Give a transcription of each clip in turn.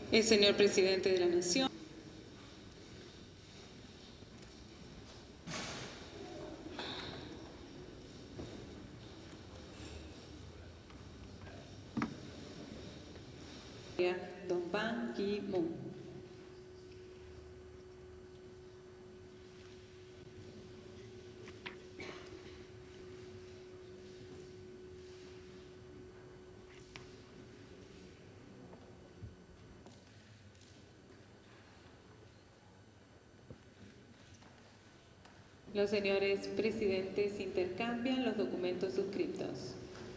El señor presidente de la Nación. Don Ban Ki-moon. Los señores presidentes intercambian los documentos suscritos.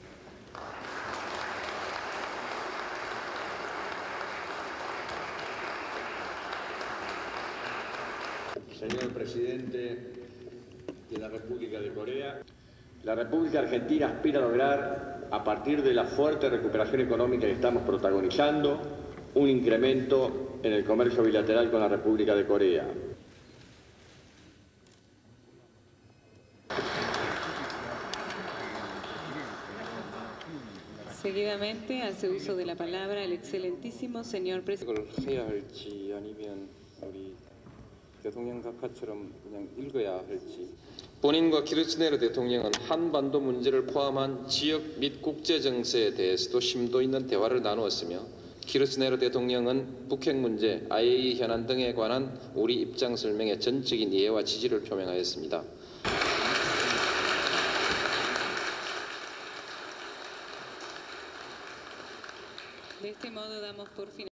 Señor presidente de la República de Corea, la República Argentina aspira a lograr, a partir de la fuerte recuperación económica que estamos protagonizando, un incremento en el comercio bilateral con la República de Corea. Seguidamente hace uso de la palabra el excelentísimo señor presidente. 해야 할지 아니면 우리 대통령 각하처럼 그냥 읽어야 할지. 본인과 키르치네르 대통령은 한반도 문제를 포함한 지역 및 국제 정세에 대해서도 심도 있는 대화를 나누었으며 키르치네르 대통령은 북핵 문제, IAEA 현안 등에 관한 우리 입장 설명에 전적인 이해와 지지를 표명하였습니다. De este modo damos por fin